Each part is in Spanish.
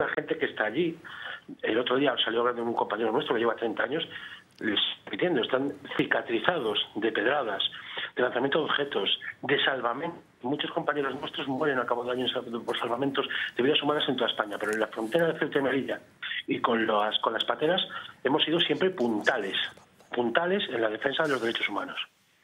la gente que está allí. El otro día salió hablando un compañero nuestro que lleva 30 años, repitiendo, están cicatrizados de pedradas, de lanzamiento de objetos, de salvamento. Muchos compañeros nuestros mueren al cabo de años por salvamentos de vidas humanas en toda España, pero en la frontera de Ceuta y Melilla y con las pateras hemos sido siempre puntales en la defensa de los derechos humanos.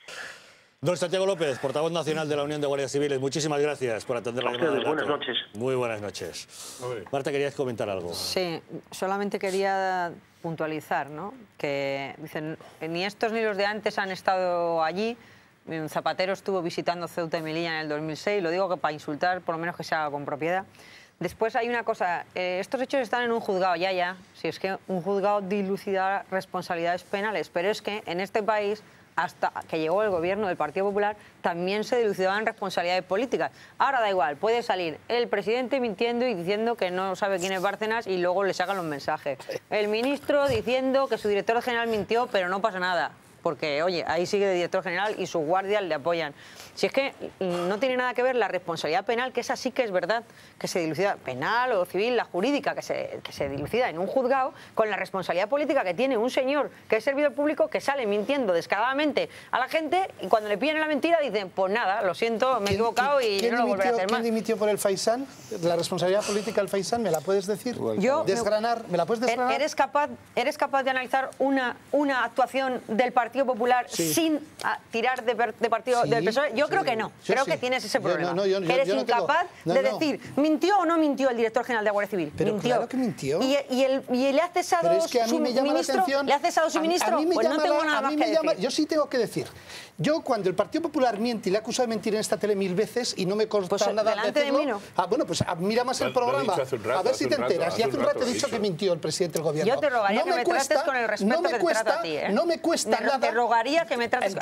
Don Santiago López, portavoz nacional de la Unión de Guardias Civiles, muchísimas gracias por atender la llamada. Buenas noches. Muy buenas noches. Marta, ¿querías comentar algo? Sí, solamente quería puntualizar, ¿no?, que dicen, ni estos ni los de antes han estado allí. Zapatero estuvo visitando Ceuta y Melilla en el 2006, lo digo que para insultar, por lo menos que se haga con propiedad. Después hay una cosa, estos hechos están en un juzgado, si es que un juzgado dilucidará responsabilidades penales, pero es que en este país, hasta que llegó el gobierno del Partido Popular, también se dilucidaban responsabilidades políticas. Ahora da igual, puede salir el presidente mintiendo y diciendo que no sabe quién es Bárcenas y luego le sacan los mensajes. El ministro diciendo que su director general mintió, pero no pasa nada, porque, oye, ahí sigue de director general y sus guardias le apoyan. Si es que no tiene nada que ver la responsabilidad penal, que esa sí que es verdad, que se dilucida, penal o civil, la jurídica, que se dilucida en un juzgado, con la responsabilidad política que tiene un señor que es servidor público, que sale mintiendo descaradamente a la gente y cuando le pillan la mentira dicen, pues nada, lo siento, me he equivocado y no lo volveré a hacer más. ¿Quién dimitió por el Faisán? ¿La responsabilidad política del Faisán? ¿Me la puedes decir? ¿Desgranar? ¿Me la puedes desgranar? ¿Eres capaz de analizar una actuación del Partido Popular sin tirar de partido del PSOE? Yo creo que no. Creo que tienes ese problema. Que eres incapaz de decir, ¿mintió o no mintió el director general de Guardia Civil? Pero mintió. Claro que mintió. ¿Y le ha cesado su ministro? ¿Le ha cesado su ministro? Pues no tengo nada más que decir. Yo sí tengo que decir. Yo, cuando el Partido Popular miente y le acusa de mentir en esta tele 1000 veces y no me consta pues nada delante decirlo, de mí no. Bueno, pues mira más el programa, a ver si te enteras. Y hace un rato he dicho que mintió el presidente del gobierno. Yo te rogaría que me trates con el respeto que te trato a ti. No me cuesta nada. Te rogaría que me trates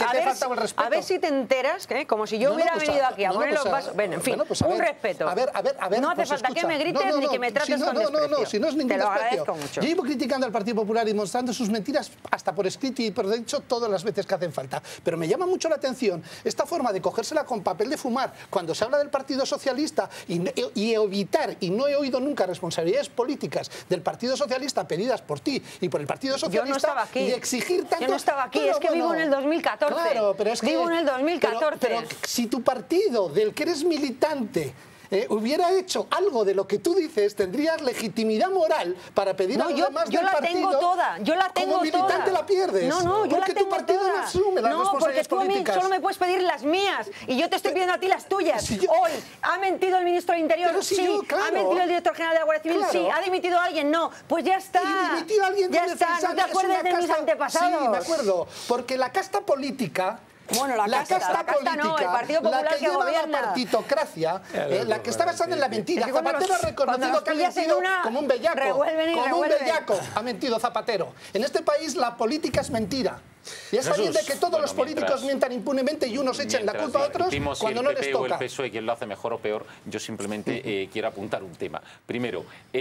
a ver si te enteras, como si yo hubiera venido aquí a poner los vasos. Bueno, en fin, un respeto. A ver, no hace falta que me grites ni que me trates con desprecio. No, si no es ningún te lo desprecio. agradezco mucho. Yo llevo criticando al Partido Popular y mostrando sus mentiras hasta por escrito y por dicho todas las veces que hacen falta. Pero me llama mucho la atención esta forma de cogérsela con papel de fumar cuando se habla del Partido Socialista y evitar, y no he oído nunca responsabilidades políticas del Partido Socialista pedidas por ti y por el Partido Socialista. Yo no estaba aquí. Y exigir tanto. Yo no estaba aquí, es que vivo en el 2014. Claro, pero es que vivo en el 2014. Pero si tu partido, del que eres militante, hubiera hecho algo de lo que tú dices, tendrías legitimidad moral para pedir a los demás del partido. Yo la tengo como militante toda. la pierdes. No, yo la tengo toda. Porque tu partido no asume las responsabilidades políticas. No, porque tú a mí solo me puedes pedir las mías y yo te estoy pidiendo a ti las tuyas. Hoy, ¿ha mentido el ministro del Interior? Sí. ¿Ha mentido el director general de la Guardia Civil? Sí. ¿Ha dimitido a alguien? No. Pues ya está. Y dimitió a alguien. Ya está, no te acuerdes de mis antepasados. Sí, me acuerdo. Porque la casta política... Bueno, la casta política, no, el Partido Popular la que lleva gobierna. la partitocracia, la que está basada en la mentira. Zapatero ha reconocido que ha mentido como un bellaco. Como un bellaco ha mentido Zapatero. En este país la política es mentira. Y es sabiendo que todos los políticos mientan impunemente y unos echen la culpa a otros cuando no les toca. O el PSOE, quien lo hace mejor o peor, yo simplemente quiero apuntar un tema. Primero,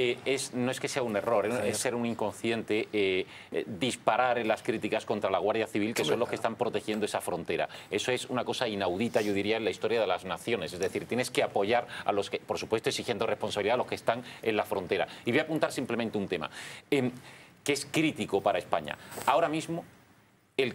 no es que sea un error, es ser un inconsciente disparar en las críticas contra la Guardia Civil, que son los que están protegiendo esa frontera. Eso es una cosa inaudita, yo diría, en la historia de las naciones. Es decir, tienes que apoyar a los que, por supuesto, exigiendo responsabilidad a los que están en la frontera. Y voy a apuntar simplemente un tema que es crítico para España. Ahora mismo, el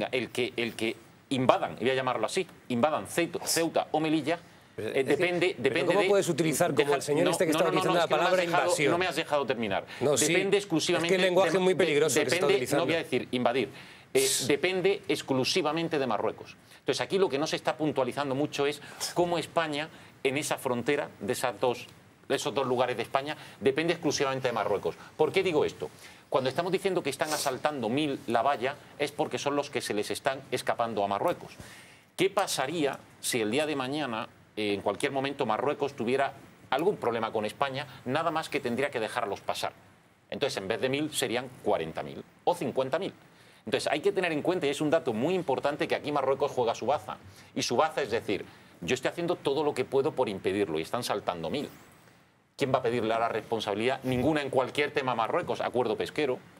que invadan, y voy a llamarlo así, invadan Ceuta o Melilla, depende ¿cómo puedes utilizar como el señor que está utilizando la palabra invasión? No me has dejado terminar. No, depende exclusivamente... Es que el lenguaje es muy peligroso que se está utilizando. No voy a decir invadir. Depende exclusivamente de Marruecos. Entonces, aquí lo que no se está puntualizando mucho es cómo España, en esa frontera de esos dos lugares de España, depende exclusivamente de Marruecos. ¿Por qué digo esto? Cuando estamos diciendo que están asaltando 1000 la valla, es porque son los que se les están escapando a Marruecos. ¿Qué pasaría si el día de mañana, en cualquier momento, Marruecos tuviera algún problema con España, nada más que tendría que dejarlos pasar? Entonces, en vez de 1000, serían 40.000 o 50.000. Entonces, hay que tener en cuenta, y es un dato muy importante, que aquí Marruecos juega su baza. Y su baza es decir, yo estoy haciendo todo lo que puedo por impedirlo y están saltando 1000. ¿Quién va a pedirle la responsabilidad? Ninguna en cualquier tema a Marruecos. Acuerdo pesquero,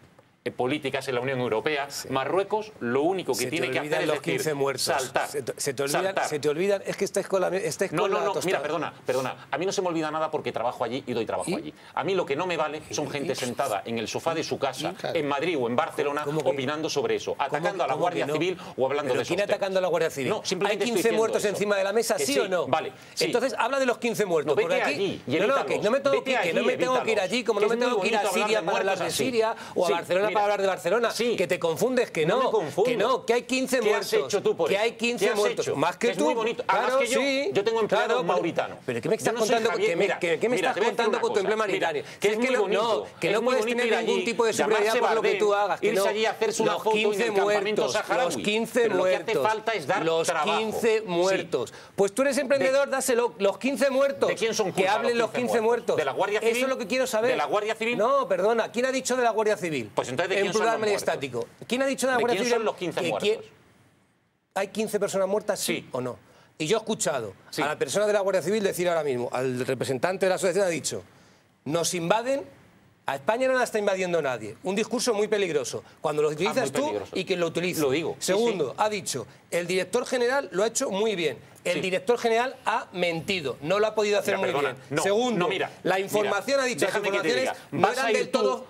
políticas en la Unión Europea, Marruecos lo único que tiene que hacer es los 15 decir, muertos. saltar. Se te olvidan, es que estáis con la mira, perdona, a mí no se me olvida nada porque trabajo allí y doy trabajo allí. A mí lo que no me vale son gente sentada en el sofá de su casa, en Madrid o en Barcelona, opinando sobre eso, atacando a la Guardia Civil o hablando de eso. ¿Quién atacando a la Guardia Civil? No, ¿Hay 15 muertos encima de la mesa, sí o no? Vale. Entonces habla de los 15 muertos. No, vete allí y que no me tengo que ir allí, como no me tengo que ir a Siria para hablar de Siria o a Barcelona para hablar de Barcelona. Sí. Que te confundes, que no, que hay 15 muertos. ¿Qué has hecho tú por eso? Que hay 15 muertos. Más que tú. Es muy bonito. Claro, que yo tengo empleado mauritano. Pero ¿qué me estás contando? ¿Qué me estás contando con tu empleo mauritano? Que es muy bonito. Que no puedes tener ningún tipo de seguridad por lo que tú hagas. Irse allí a hacerse una foto en el campamento saharaui. Los 15 muertos. Lo que hace falta es dar trabajo. Los 15 muertos. Pues tú eres emprendedor, dáselo. Los 15 muertos. ¿De quién son culpa? Que hablen los 15 muertos. ¿De la Guardia Civil? Eso es lo que quiero saber. ¿De la Guardia Civil? No, perdona. ¿Quién ha dicho de la Guardia Civil? Pues entonces, ¿de quién son los muertos? Estático. ¿Quién ha dicho de la Guardia Civil? ¿De quién son los 15 muertos? ¿Hay 15 personas muertas, sí o no? Y yo he escuchado a la persona de la Guardia Civil decir ahora mismo, al representante de la asociación ha dicho, nos invaden, a España no la está invadiendo nadie. Un discurso muy peligroso. Cuando lo utilizas tú y quien lo utiliza. Lo digo. Segundo, ha dicho, el director general lo ha hecho muy bien. El director general ha mentido, no lo ha podido hacer muy bien. Segundo, la información ha dicho, las informaciones no eran del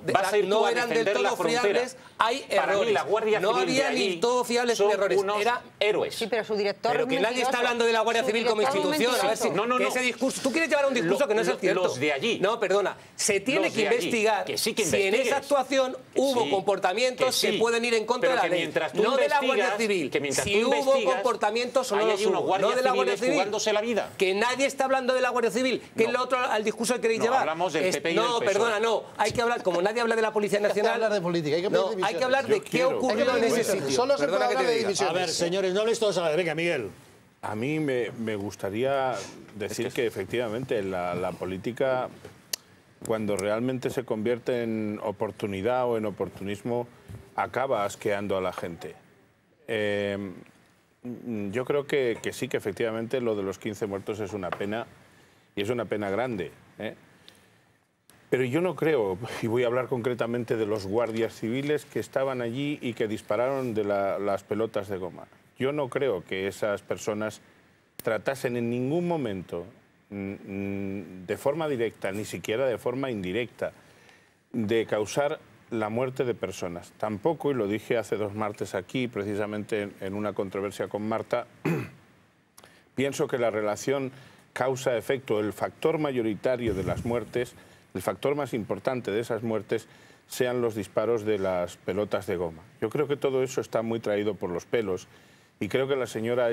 todo fiables, hay errores. No había ni todo fiables ni errores, era héroes. Sí, pero su director Pero que nadie está hablando de la Guardia Civil como institución. A ver si que ese discurso, tú quieres llevar un discurso que no es el cierto. Los de allí. No, perdona, se tiene que investigar si en esa actuación hubo comportamientos que pueden ir en contra de la ley. No de la Guardia Civil. Si hubo comportamientos o no los hubo. No de la Guardia Civil, jugándose la vida. Que nadie está hablando de la Guardia Civil, que es lo otro al discurso que queréis llevar. Hablamos del PP y del PSOE. Perdona, no. Hay que hablar, como nadie habla de la Policía Nacional. Hay que hablar de política, hay que hablar de qué ocurrió en ese sitio. Solo se puede hablar de divisiones. A ver, señores, no habléis todos a la vez. Venga, Miguel. A mí me gustaría decir que efectivamente la política, cuando realmente se convierte en oportunidad o en oportunismo, acaba asqueando a la gente. Yo creo que sí, que efectivamente lo de los 15 muertos es una pena, y es una pena grande, ¿eh? Pero yo no creo, y voy a hablar concretamente de los guardias civiles que estaban allí y que dispararon de las pelotas de goma. Yo no creo que esas personas tratasen en ningún momento, de forma directa, ni siquiera de forma indirecta, de causar la muerte de personas. Tampoco, y lo dije hace 2 martes aquí, precisamente en una controversia con Marta, pienso que la relación causa-efecto, el factor mayoritario de las muertes, el factor más importante de esas muertes, sean los disparos de las pelotas de goma. Yo creo que todo eso está muy traído por los pelos y creo que la señora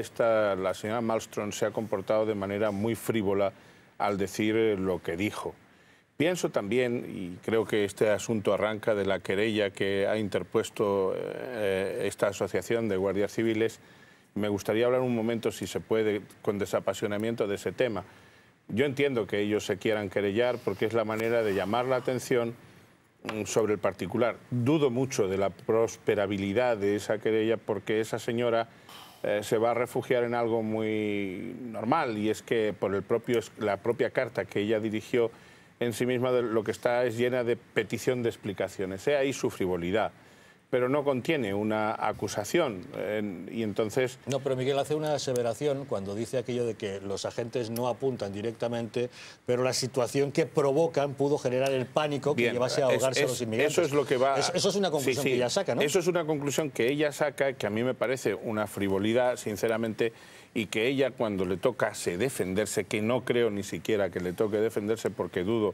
Malmström se ha comportado de manera muy frívola al decir lo que dijo. Pienso también, y creo que este asunto arranca de la querella que ha interpuesto esta asociación de guardias civiles, me gustaría hablar un momento, si se puede, con desapasionamiento de ese tema. Yo entiendo que ellos se quieran querellar porque es la manera de llamar la atención sobre el particular. Dudo mucho de la prosperabilidad de esa querella porque esa señora se va a refugiar en algo muy normal, y es que por la propia carta que ella dirigió en sí misma, lo que está es llena de petición de explicaciones. Ahí su frivolidad, pero no contiene una acusación. Y entonces... No, pero Miguel hace una aseveración cuando dice aquello de que los agentes no apuntan directamente, pero la situación que provocan pudo generar el pánico que llevase a ahogarse a los inmigrantes. Eso es lo que va... Eso es una conclusión que ella saca, ¿no? Eso es una conclusión que ella saca, que a mí me parece una frivolidad, sinceramente, y que ella, cuando le tocase defenderse, que no creo ni siquiera que le toque defenderse porque dudo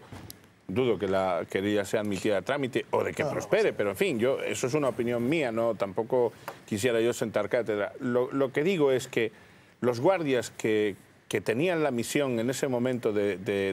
que la querella sea admitida a trámite o de que prospere, pero en fin, eso es una opinión mía, no, tampoco quisiera yo sentar cátedra. Lo que digo es que los guardias que tenían la misión en ese momento de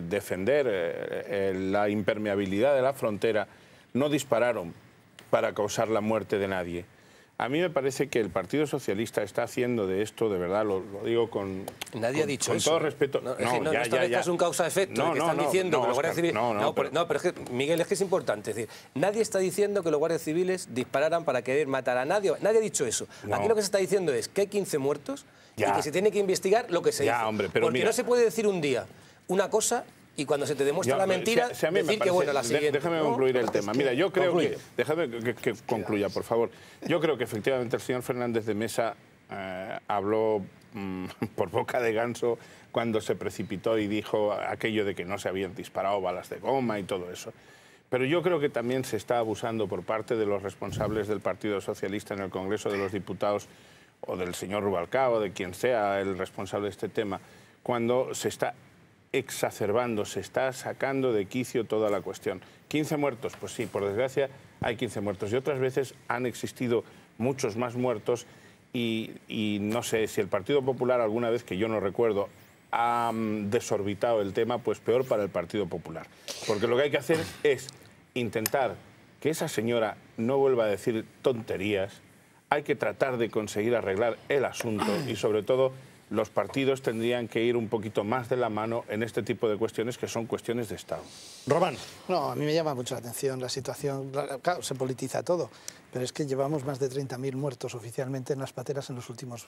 defender la impermeabilidad de la frontera no dispararon para causar la muerte de nadie. A mí me parece que el Partido Socialista está haciendo de esto, de verdad, lo digo con... Nadie ha dicho eso. Con todo respeto. No, es un causa-efecto, que están diciendo que los guardias civiles... pero es que, Miguel, es que es importante. Es decir, nadie está diciendo que los guardias civiles dispararan para querer matar a nadie. Nadie ha dicho eso. Aquí lo que se está diciendo es que hay 15 muertos y que se tiene que investigar lo que se hizo. Hombre, pero porque no se puede decir un día una cosa y cuando se te demuestra la mentira, decir que bueno, la siguiente. Déjame concluir el tema. Mira, yo creo que... Déjame que concluya, por favor. Yo creo que efectivamente el señor Fernández de Mesa habló por boca de ganso cuando se precipitó y dijo aquello de que no se habían disparado balas de goma y todo eso. Pero yo creo que también se está abusando por parte de los responsables del Partido Socialista en el Congreso de los Diputados, o del señor Rubalcaba, o de quien sea el responsable de este tema, cuando se está exacerbando, se está sacando de quicio toda la cuestión. 15 muertos, pues sí, por desgracia hay 15 muertos. Y otras veces han existido muchos más muertos y no sé, si el Partido Popular alguna vez, que yo no recuerdo, ha desorbitado el tema, pues peor para el Partido Popular. Porque lo que hay que hacer es intentar que esa señora no vuelva a decir tonterías, hay que tratar de conseguir arreglar el asunto y sobre todo los partidos tendrían que ir un poquito más de la mano en este tipo de cuestiones que son cuestiones de Estado. Román. No, a mí me llama mucho la atención la situación. Claro, se politiza todo, pero es que llevamos más de 30.000 muertos oficialmente en las pateras en los últimos...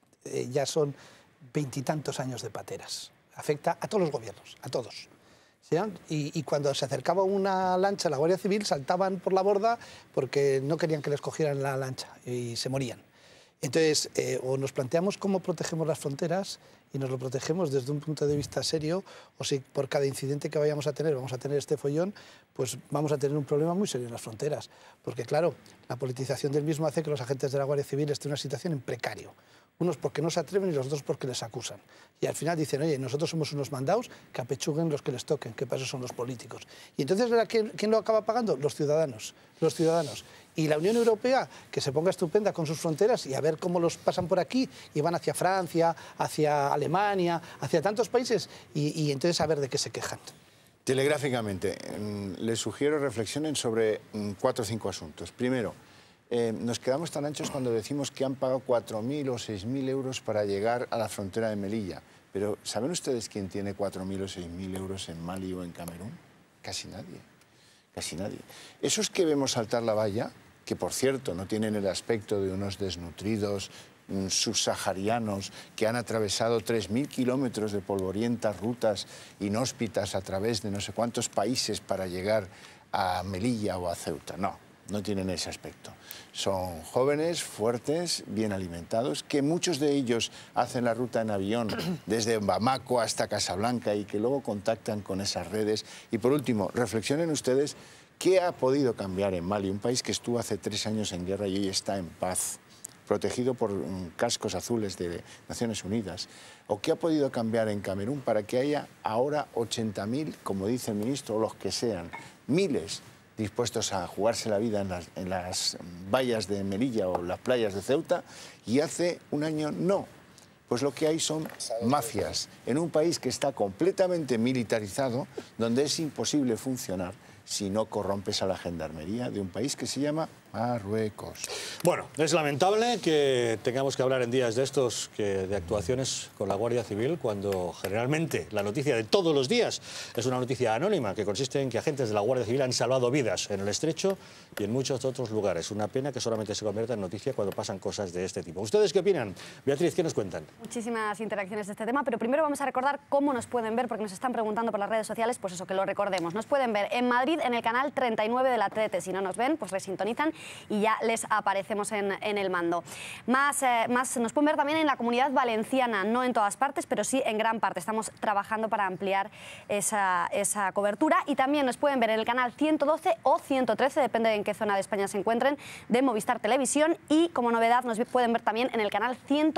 ya son 20 y tantos años de pateras. Afecta a todos los gobiernos, a todos. ¿Sí? Y cuando se acercaba una lancha, la Guardia Civil saltaban por la borda porque no querían que les cogieran la lancha y se morían. Entonces, o nos planteamos cómo protegemos las fronteras y nos lo protegemos desde un punto de vista serio, o si por cada incidente que vayamos a tener este follón, pues vamos a tener un problema muy serio en las fronteras. Porque claro, la politización del mismo hace que los agentes de la Guardia Civil estén en una situación en precario. Unos porque no se atreven y los dos porque les acusan. Y al final dicen, oye, nosotros somos unos mandados, que apechuguen los que les toquen, que para eso son los políticos. Y entonces, ¿quién lo acaba pagando? Los ciudadanos. Los ciudadanos. Y la Unión Europea, que se ponga estupenda con sus fronteras y a ver cómo los pasan por aquí y van hacia Francia, hacia Alemania, hacia tantos países, y entonces a ver de qué se quejan. Telegráficamente, les sugiero reflexionen sobre 4 o 5 asuntos. Primero, nos quedamos tan anchos cuando decimos que han pagado 4.000 o 6.000 euros para llegar a la frontera de Melilla. Pero ¿saben ustedes quién tiene 4.000 o 6.000 euros en Mali o en Camerún? Casi nadie. Casi nadie. Esos que vemos saltar la valla, que por cierto no tienen el aspecto de unos desnutridos subsaharianos que han atravesado 3.000 kilómetros de polvorientas rutas inhóspitas a través de no sé cuántos países para llegar a Melilla o a Ceuta. No tienen ese aspecto. Son jóvenes, fuertes, bien alimentados, que muchos de ellos hacen la ruta en avión desde Bamako hasta Casablanca y que luego contactan con esas redes. Y por último, reflexionen ustedes qué ha podido cambiar en Mali, un país que estuvo hace 3 años en guerra y hoy está en paz, protegido por cascos azules de Naciones Unidas. ¿O qué ha podido cambiar en Camerún para que haya ahora 80.000, como dice el ministro, o los que sean, miles dispuestos a jugarse la vida en las vallas de Melilla o las playas de Ceuta, y hace un año no? Pues lo que hay son mafias en un país que está completamente militarizado, donde es imposible funcionar si no corrompes a la gendarmería de un país que se llama Marruecos. Bueno, es lamentable que tengamos que hablar en días de estos de actuaciones con la Guardia Civil, cuando generalmente la noticia de todos los días es una noticia anónima que consiste en que agentes de la Guardia Civil han salvado vidas en el Estrecho y en muchos otros lugares. Una pena que solamente se convierta en noticia cuando pasan cosas de este tipo. ¿Ustedes qué opinan? Beatriz, ¿qué nos cuentan? Muchísimas interacciones de este tema, pero primero vamos a recordar cómo nos pueden ver, porque nos están preguntando por las redes sociales, pues eso, que lo recordemos. Nos pueden ver en Madrid en el canal 39 de la TDT. Si no nos ven, pues resintonizan y ya les aparecemos en el mando. Más nos pueden ver también en la Comunidad Valenciana, no en todas partes, pero sí en gran parte. Estamos trabajando para ampliar esa cobertura, y también nos pueden ver en el canal 112 o 113, depende de en qué zona de España se encuentren, de Movistar Televisión, y como novedad nos pueden ver también en el canal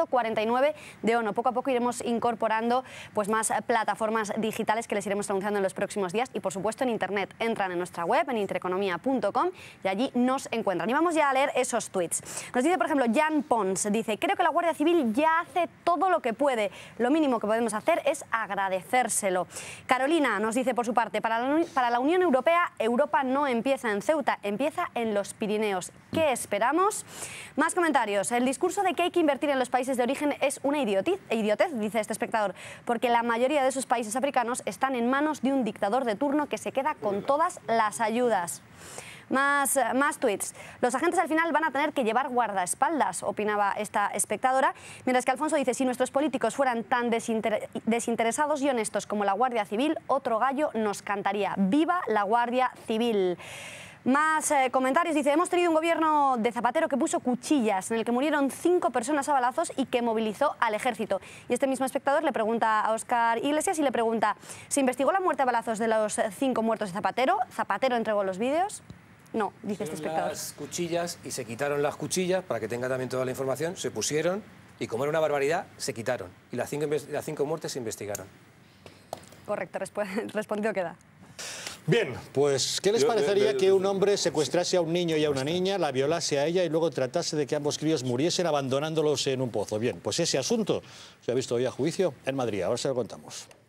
149 de ONO. Poco a poco iremos incorporando pues más plataformas digitales que les iremos anunciando en los próximos días, y por supuesto en internet. Entran en nuestra web, en intereconomía.com, y allí nos encuentran. Y vamos ya a leer esos tweets. Nos dice, por ejemplo, Jan Pons, dice: creo que la Guardia Civil ya hace todo lo que puede. Lo mínimo que podemos hacer es agradecérselo. Carolina nos dice, por su parte, para la Unión Europea, Europa no empieza en Ceuta, empieza en los Pirineos. ¿Qué esperamos? Más comentarios. El discurso de que hay que invertir en los países de origen es una idiotez, dice este espectador, porque la mayoría de esos países africanos están en manos de un dictador de turno que se queda con todas las ayudas. Más tuits. Los agentes al final van a tener que llevar guardaespaldas, opinaba esta espectadora, mientras que Alfonso dice, si nuestros políticos fueran tan desinteresados y honestos como la Guardia Civil, otro gallo nos cantaría. ¡Viva la Guardia Civil! Más comentarios. Dice, hemos tenido un gobierno de Zapatero que puso cuchillas, en el que murieron 5 personas a balazos y que movilizó al ejército. Y este mismo espectador le pregunta a Óscar Iglesias y le pregunta, ¿se investigó la muerte a balazos de los 5 muertos de Zapatero? ¿Zapatero entregó los vídeos? No, dice este espectador. Las cuchillas y se quitaron las cuchillas, para que tenga también toda la información, se pusieron y como era una barbaridad, se quitaron. Y las 5 muertes se investigaron. Correcto, respondido queda. Bien, pues, ¿qué les parecería que un hombre secuestrase a un niño y a una niña, la violase a ella y luego tratase de que ambos críos muriesen abandonándolos en un pozo? Bien, pues ese asunto se ha visto hoy a juicio en Madrid. Ahora se lo contamos.